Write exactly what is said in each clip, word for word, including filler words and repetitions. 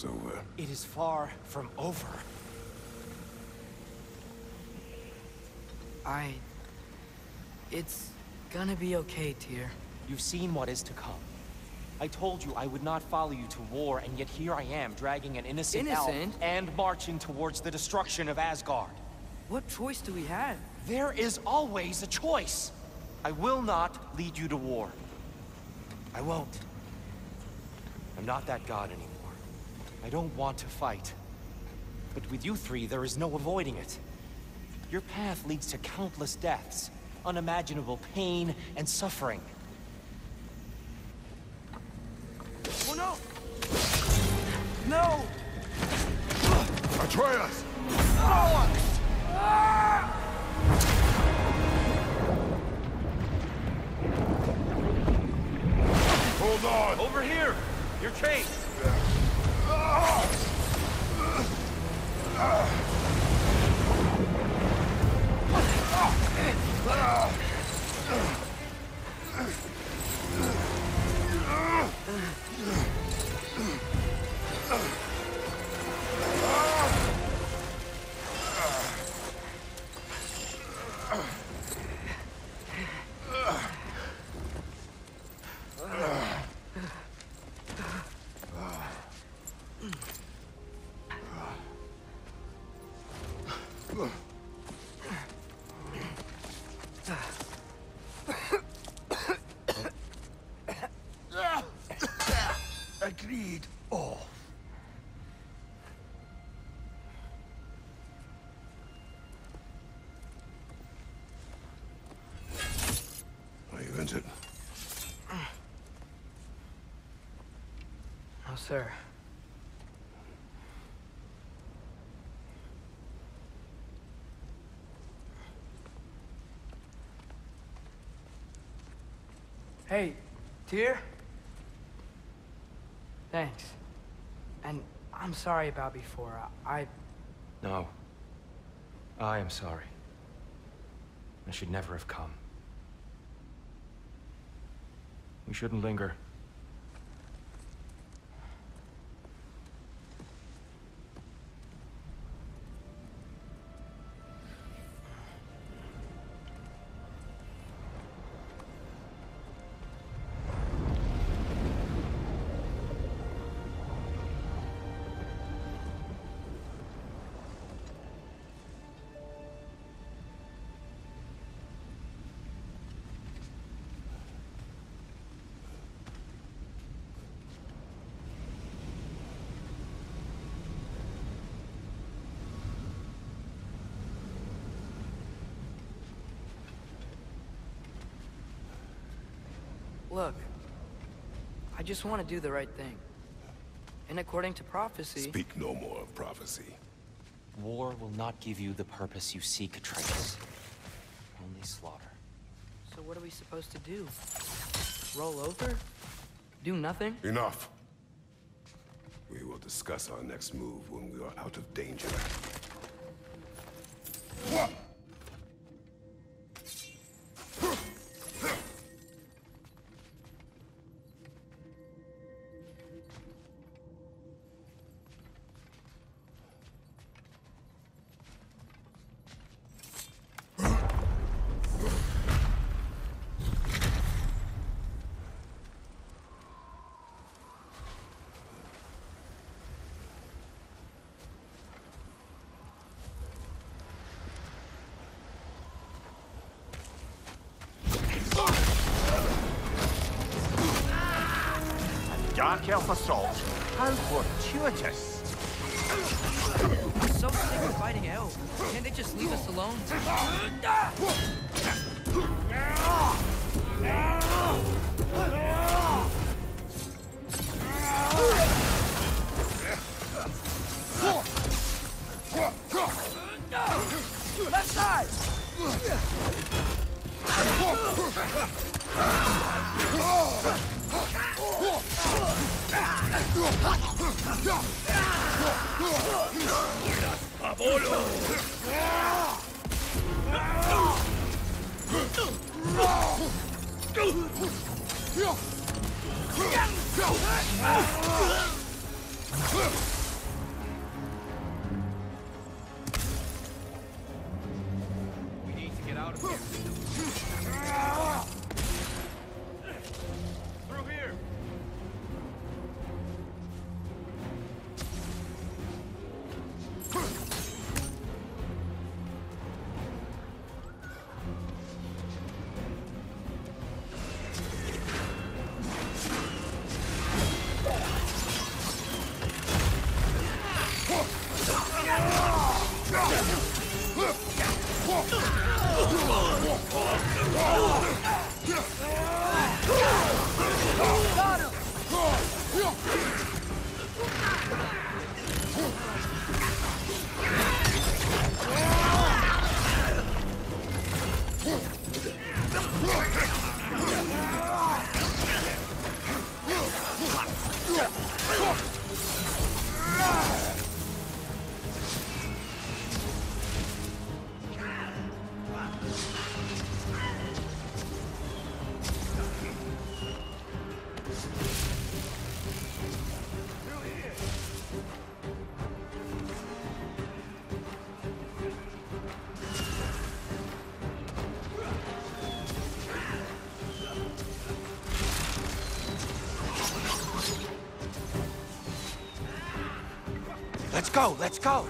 war's over. It is far from over. I... It's gonna be okay, Tyr. You've seen what is to come. I told you I would not follow you to war, and yet here I am, dragging an innocent, Innocent? elf and marching towards the destruction of Asgard. What choice do we have? There is always a choice. I will not lead you to war. I won't. I'm not that god anymore. I don't want to fight. But with you three, there is no avoiding it. Your path leads to countless deaths, unimaginable pain and suffering. Oh no! No! Atreus! Hold on! Over here! You're chained! Agreed. Oh. Are you injured? No, sir. Hey, Tyr? Thanks. And I'm sorry about before. I... I... No. I am sorry. I should never have come. We shouldn't linger. Look, I just want to do the right thing. And according to prophecy... Speak no more of prophecy. War will not give you the purpose you seek, Atreus. Only slaughter. So what are we supposed to do? Roll over? Do nothing? Enough. We will discuss our next move when we are out of danger. What? Dark Elf assault. How fortuitous. I'm so sick of fighting elves. Can't they just leave us alone? Left side! Pablo! go, let's go!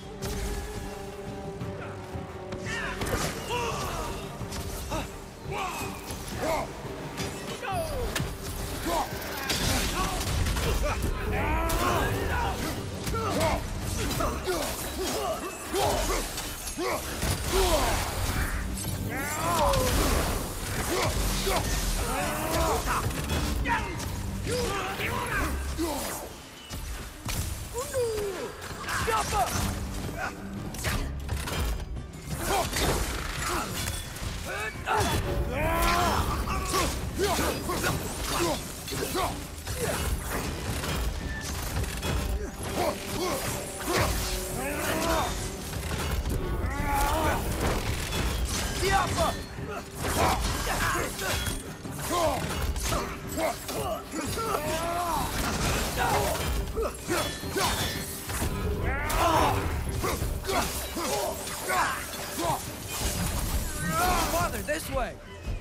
Father, this way!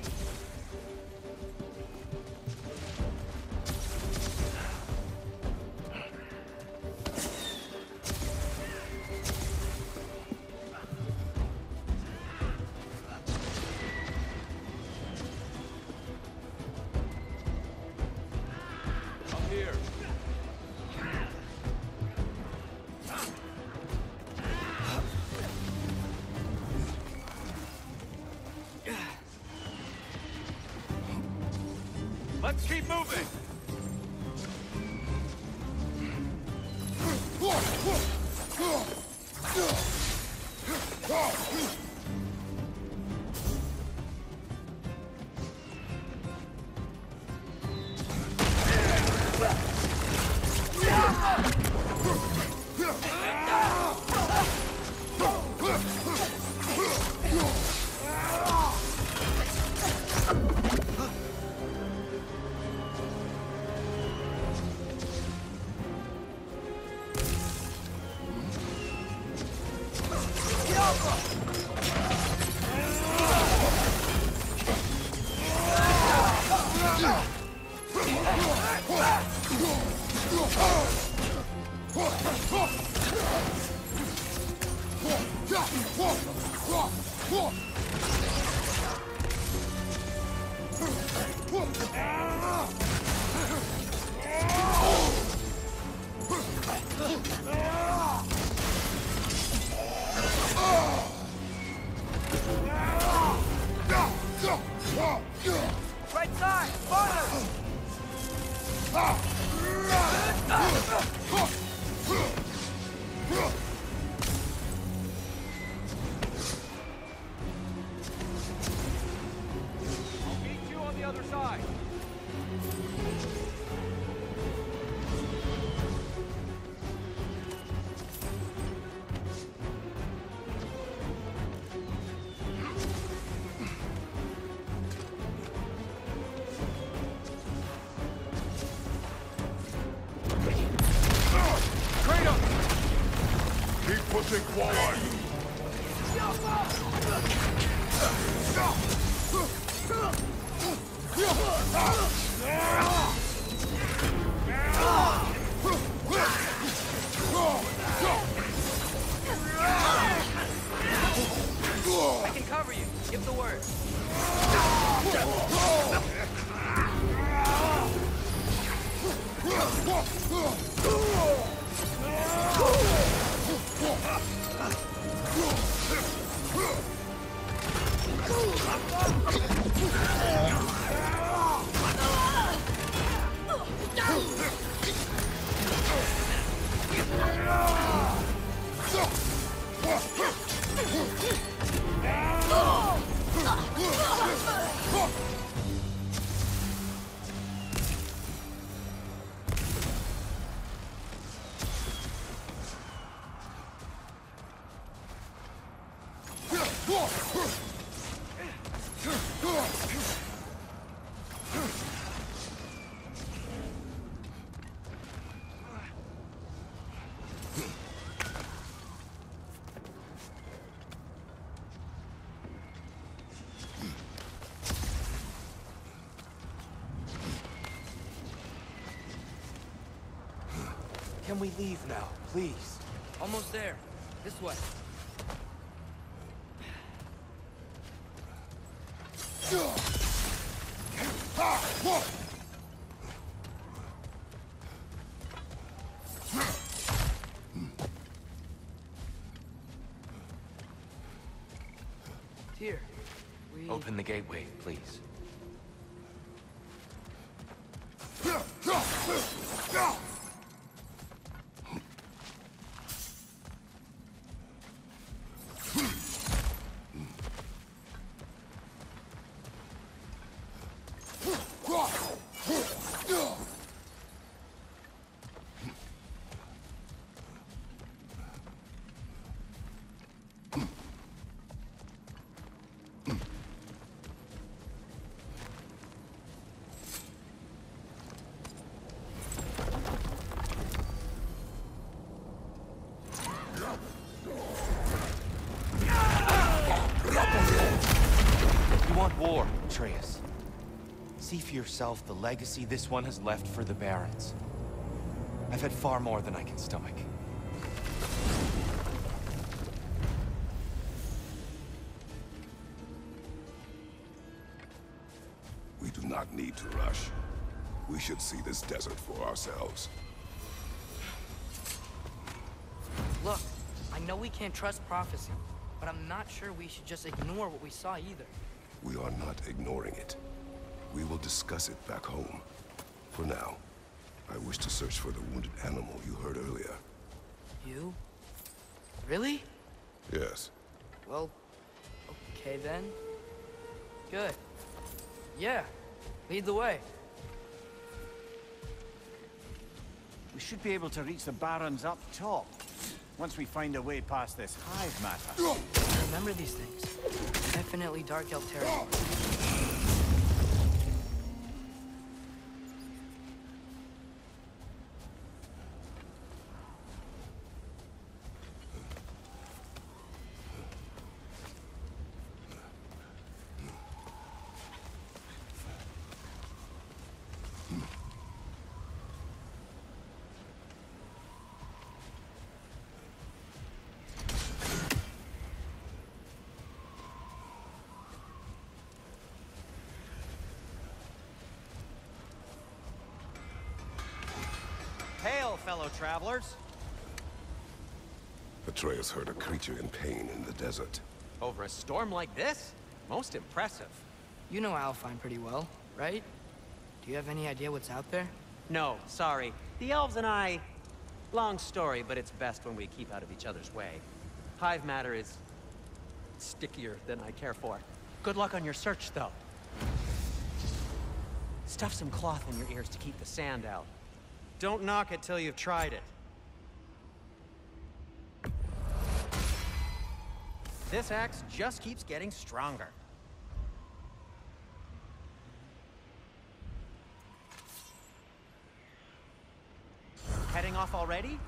Let's keep moving! Right side! Father! I'll meet you on the other side. Kratos! Keep pushing forward! I can cover you. Give the word. Can we leave now, please? Almost there. This way. Here. We... Open the gateway, please. War, Atreus. See for yourself the legacy this one has left for the Barons. I've had far more than I can stomach. We do not need to rush. We should see this desert for ourselves. Look, I know we can't trust prophecy, but I'm not sure we should just ignore what we saw either. We are not ignoring it. We will discuss it back home. For now, I wish to search for the wounded animal you heard earlier. You? Really? Yes. Well, okay then. Good. Yeah, lead the way. We should be able to reach the Barons up top, once we find a way past this hive matter. I remember these things. Definitely Dark Elf territory. Hail, fellow travelers. Atreus heard a creature in pain in the desert. Over a storm like this? Most impressive. You know Alfheim pretty well, right? Do you have any idea what's out there? No, sorry. The elves and I... Long story, but it's best when we keep out of each other's way. Hive matter is... stickier than I care for. Good luck on your search, though. Stuff some cloth in your ears to keep the sand out. Don't knock it till you've tried it. This axe just keeps getting stronger. Heading off already?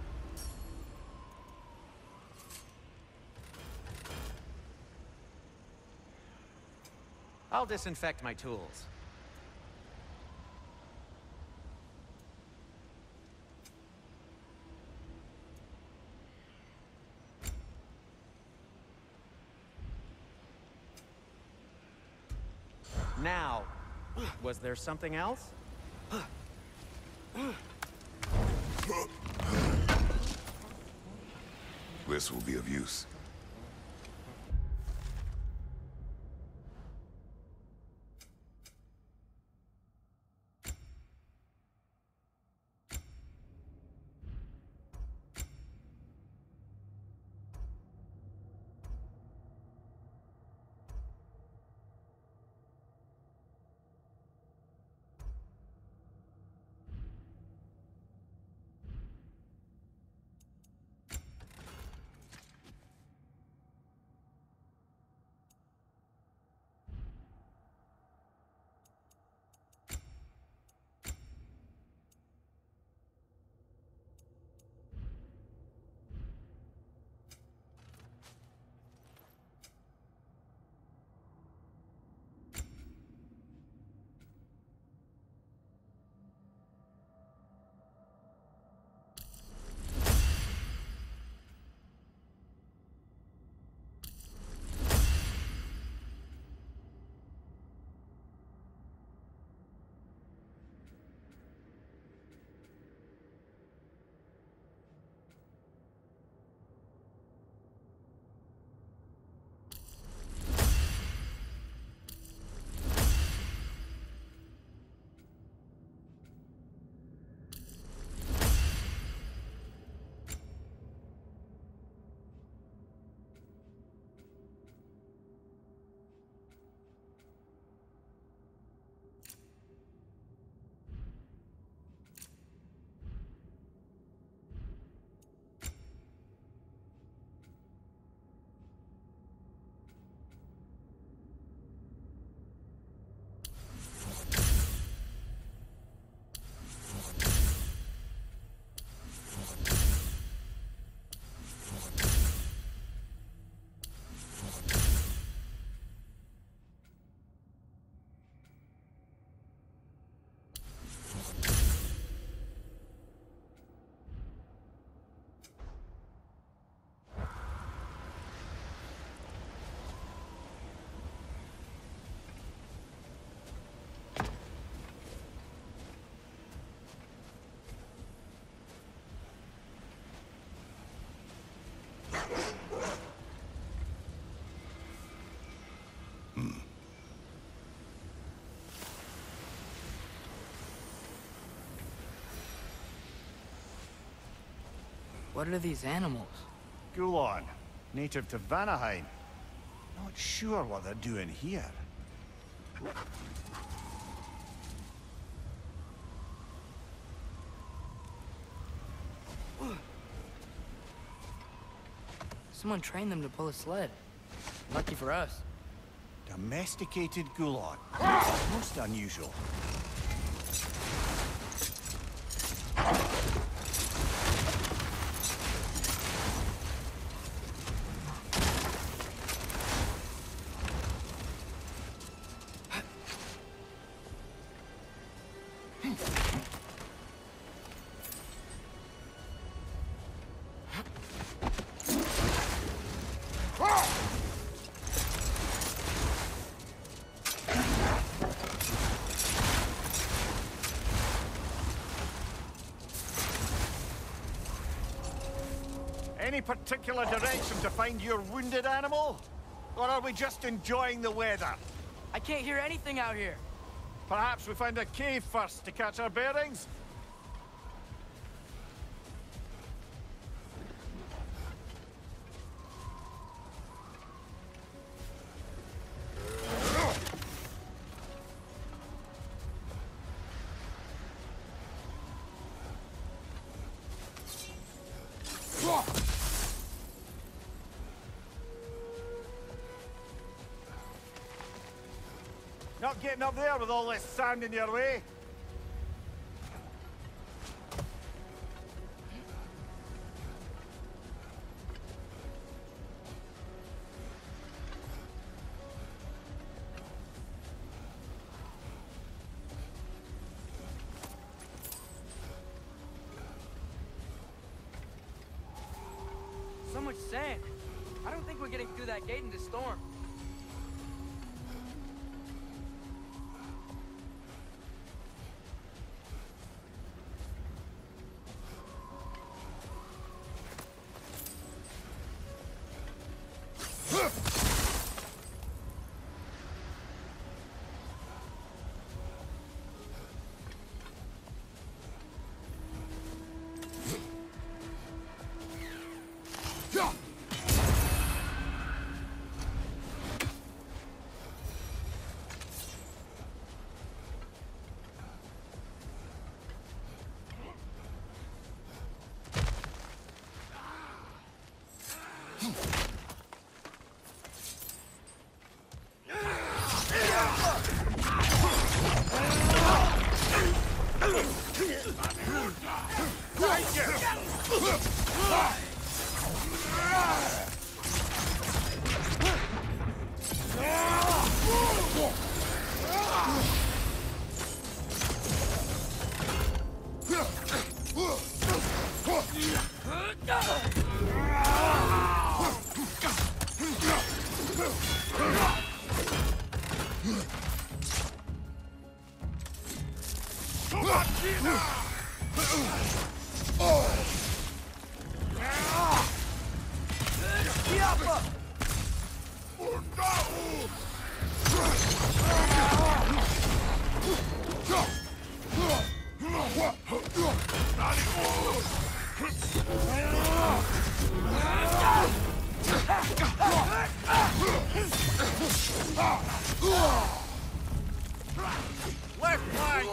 I'll disinfect my tools. Now, was there something else? This will be of use. What are these animals? Gulon, native to Vanaheim. Not sure what they're doing here. Someone trained them to pull a sled. Lucky for us. Domesticated Gulon. Most unusual. Any particular direction to find your wounded animal? Or are we just enjoying the weather? I can't hear anything out here. Perhaps we find a cave first to catch our bearings? Not getting up there with all this sand in your way. So much sand. I don't think we're getting through that gate in this storm. Left flank!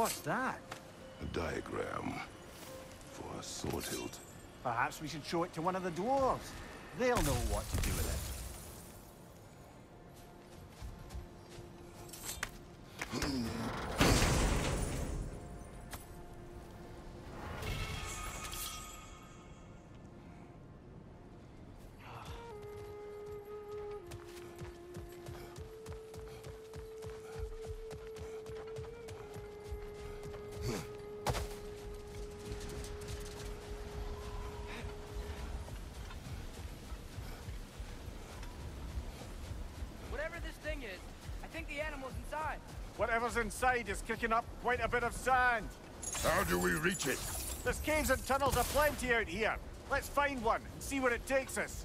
What's that? A diagram for a sword hilt. Perhaps we should show it to one of the dwarves. They'll know what to do with it. Whatever this thing is, I think the animal's inside. Whatever's inside is kicking up quite a bit of sand. How do we reach it? There's caves and tunnels aplenty out here. Let's find one and see where it takes us.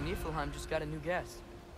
Niflheim just got a new guest.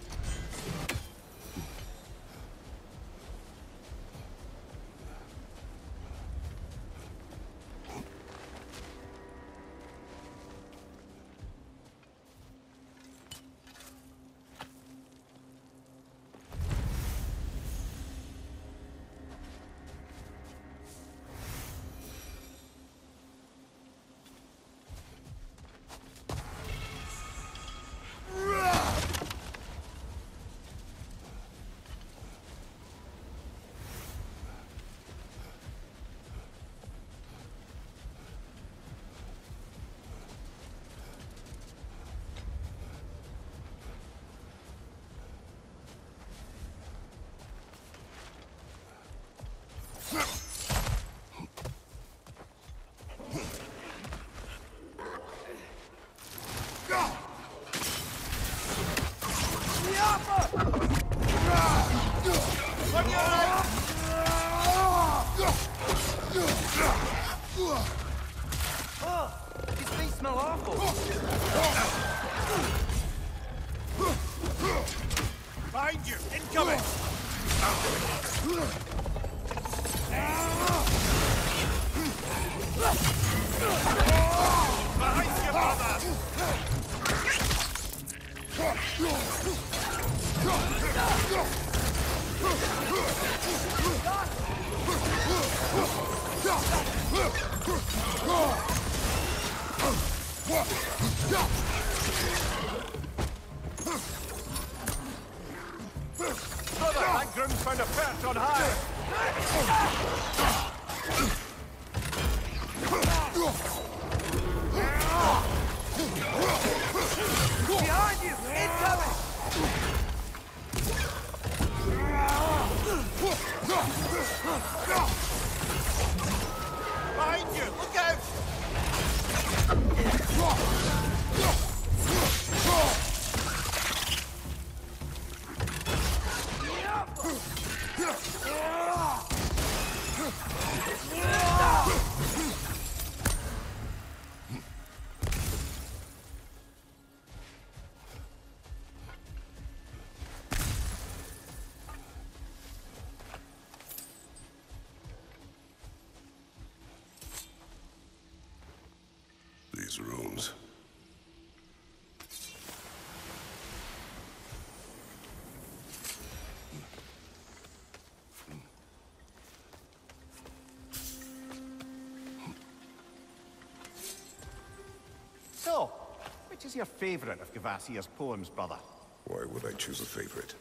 These things smell awful. Behind you! Incoming! Behind you, brother! Brother, that groom's found a perch on high! Behind you! Incoming! Behind you! Look out! These rooms. So, which is your favourite of Gavasir's poems, brother? Why would I choose a favorite?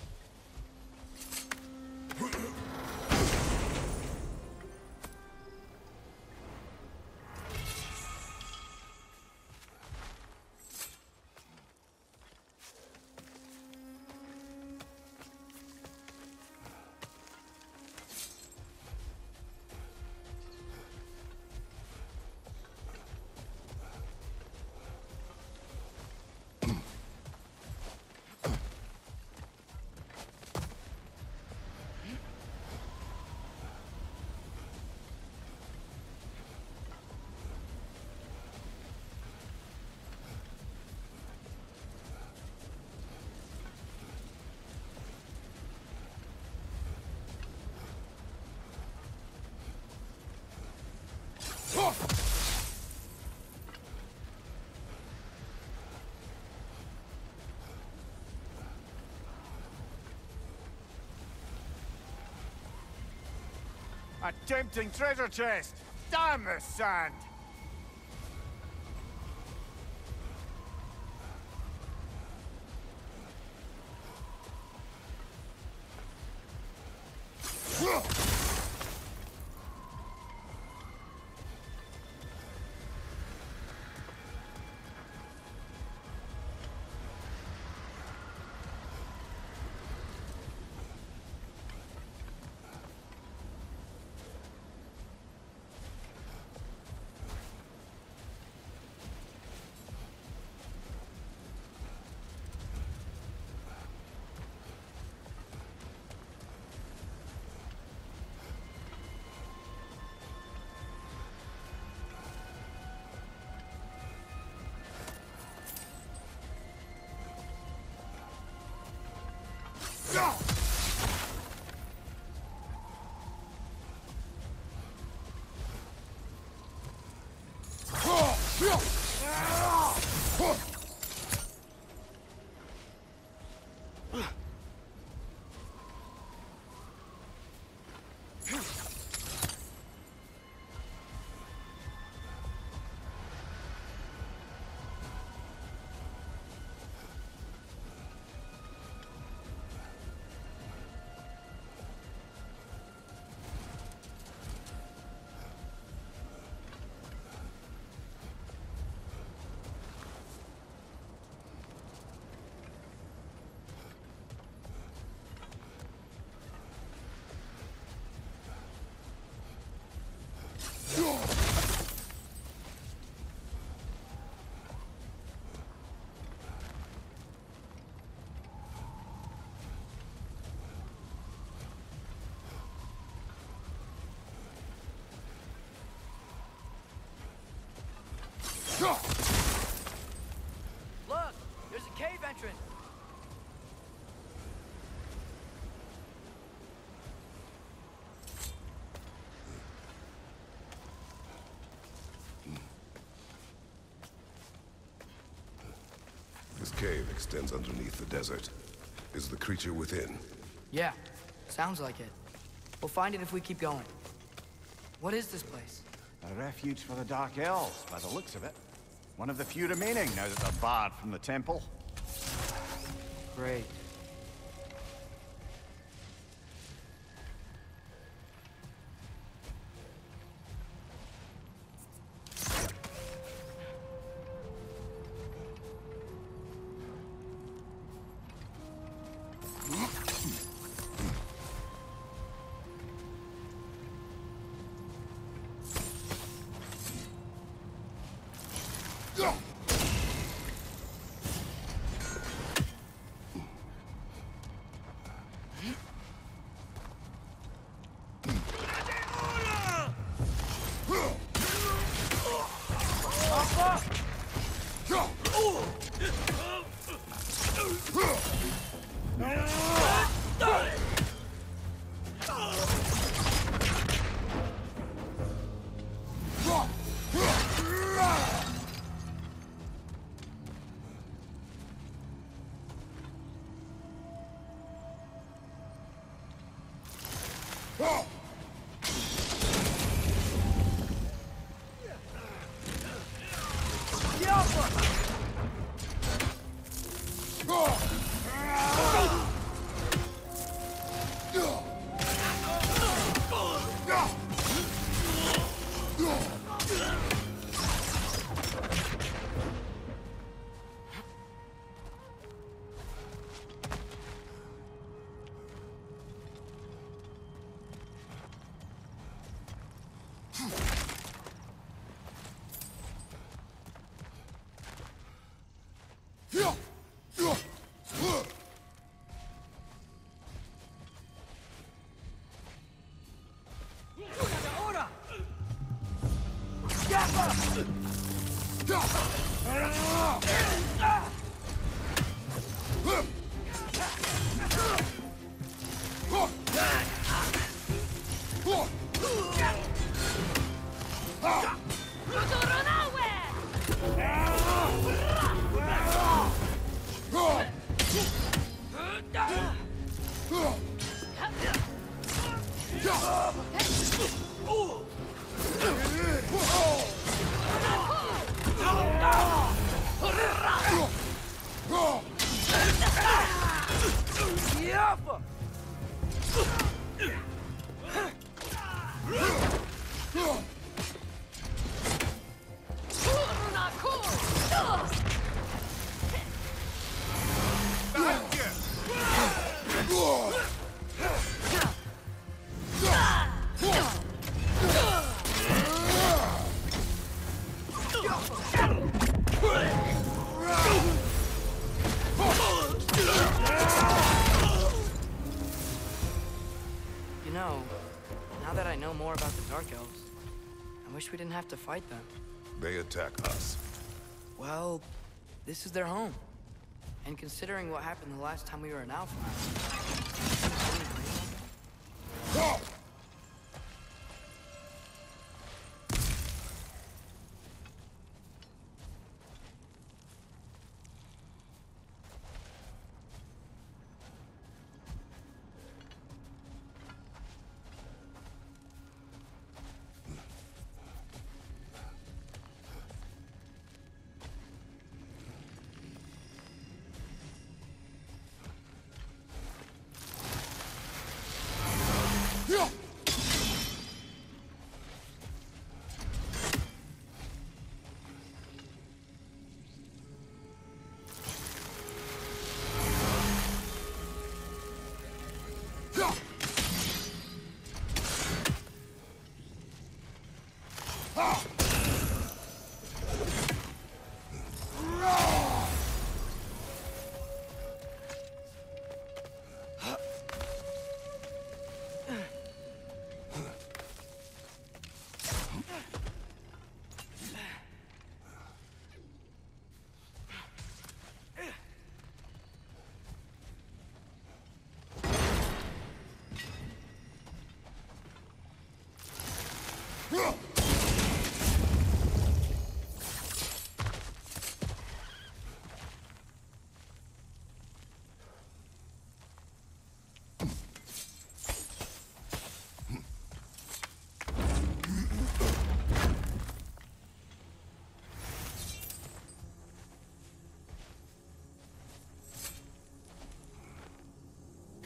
A tempting treasure chest! Damn this sand! Look! There's a cave entrance! This cave extends underneath the desert. Is the creature within? Yeah, sounds like it. We'll find it if we keep going. What is this place? A refuge for the Dark Elves, by the looks of it. One of the few remaining now that they're barred from the temple. Great. You know, now that I know more about the Dark Elves, I wish we didn't have to fight them. They attack us. Well, this is their home. And considering what happened the last time we were in Alfheim... Yeah!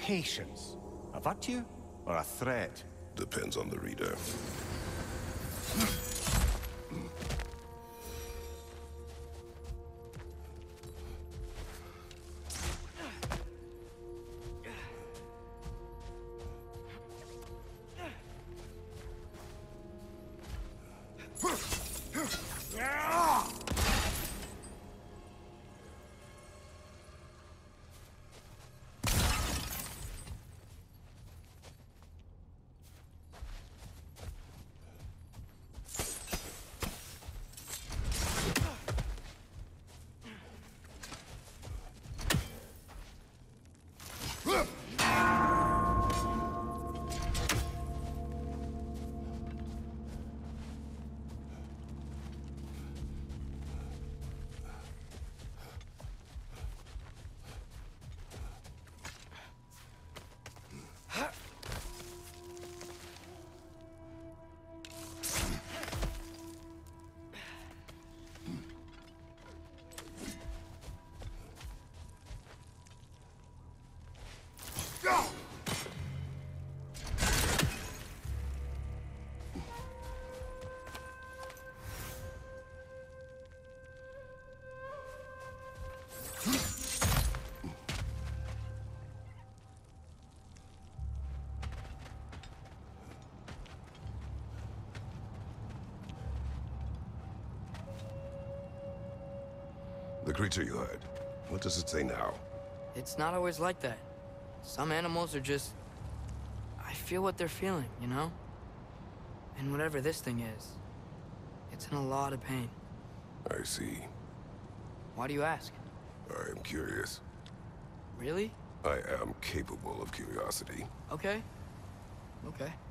patience a virtue or a threat? Depends on the reader. The creature you heard, what does it say now? It's not always like that. Some animals are just... I feel what they're feeling, you know? And whatever this thing is, it's in a lot of pain. I see. Why do you ask? I am curious. Really? I am capable of curiosity. Okay. Okay.